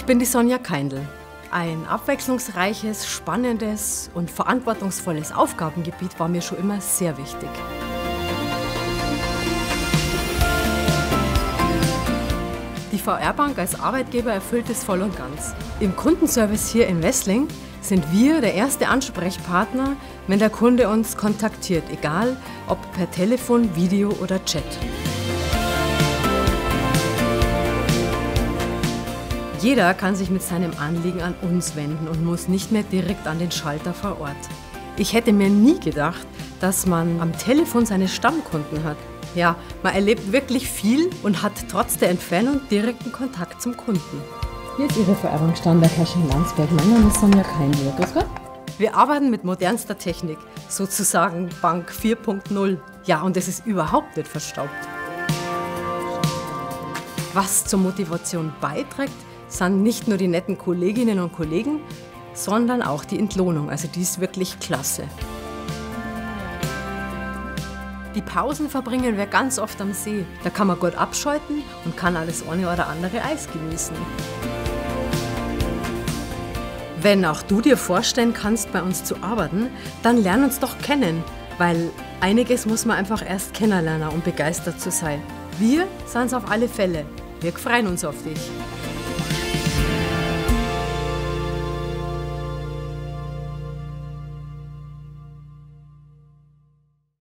bin die Sonja Keindl. Ein abwechslungsreiches, spannendes und verantwortungsvolles Aufgabengebiet war mir schon immer sehr wichtig. Die VR Bank als Arbeitgeber erfüllt es voll und ganz. Im Kundenservice hier in Wessling sind wir der erste Ansprechpartner, wenn der Kunde uns kontaktiert, egal ob per Telefon, Video oder Chat. Jeder kann sich mit seinem Anliegen an uns wenden und muss nicht mehr direkt an den Schalter vor Ort. Ich hätte mir nie gedacht, dass man am Telefon seine Stammkunden hat. Ja, man erlebt wirklich viel und hat trotz der Entfernung direkten Kontakt zum Kunden. Hier ist Ihre VR-Bank Starnberg in Landsberg. Mein Name ist Sonja Keindl. Grüß Gott. Wir arbeiten mit modernster Technik, sozusagen Bank 4.0. Ja, und es ist überhaupt nicht verstaubt. Was zur Motivation beiträgt, sind nicht nur die netten Kolleginnen und Kollegen, sondern auch die Entlohnung. Also die ist wirklich klasse. Die Pausen verbringen wir ganz oft am See. Da kann man gut abschalten und kann alles eine oder andere Eis genießen. Wenn auch du dir vorstellen kannst, bei uns zu arbeiten, dann lern uns doch kennen, weil einiges muss man einfach erst kennenlernen, um begeistert zu sein. Wir sind es auf alle Fälle. Wir freuen uns auf dich.